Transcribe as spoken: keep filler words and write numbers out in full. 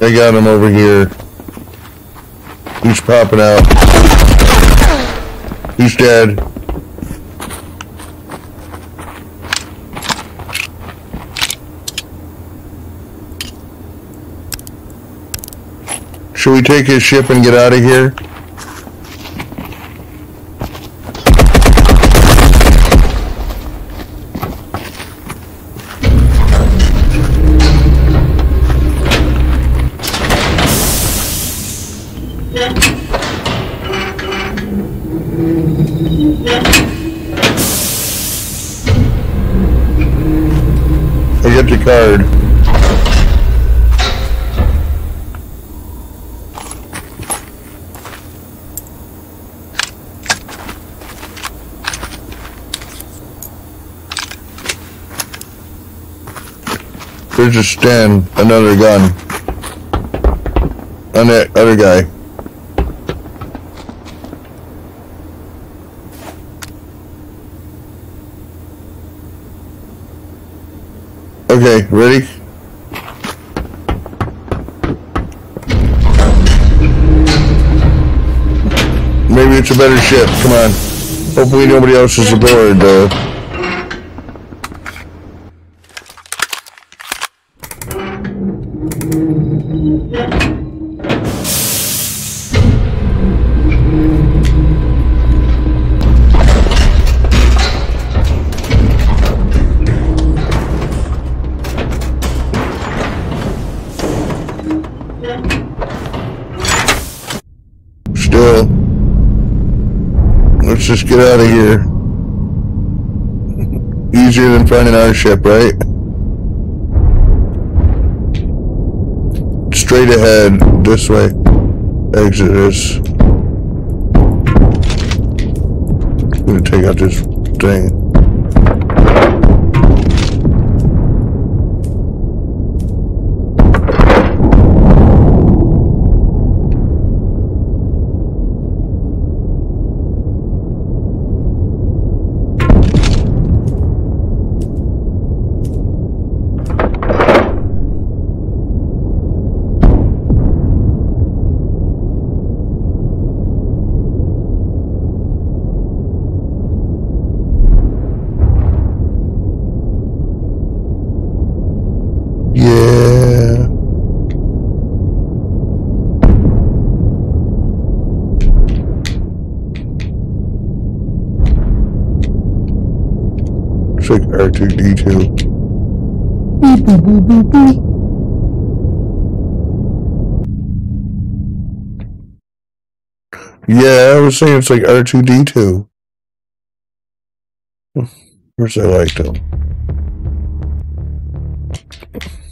I got him over here. He's popping out. He's dead. Should we take his ship and get out of here? I get your card. There's a stand, another gun. On that other guy. Okay, ready? Maybe it's a better ship, come on. Hopefully nobody else is aboard, though. Still, let's just get out of here. Easier than finding our ship, right? Straight ahead, this way. Exodus. I'm gonna take out this thing. Yeah. It's like R two D two. Beep, beep, beep, beep, beep. Yeah, I was saying it's like R two D two. Of course I liked them.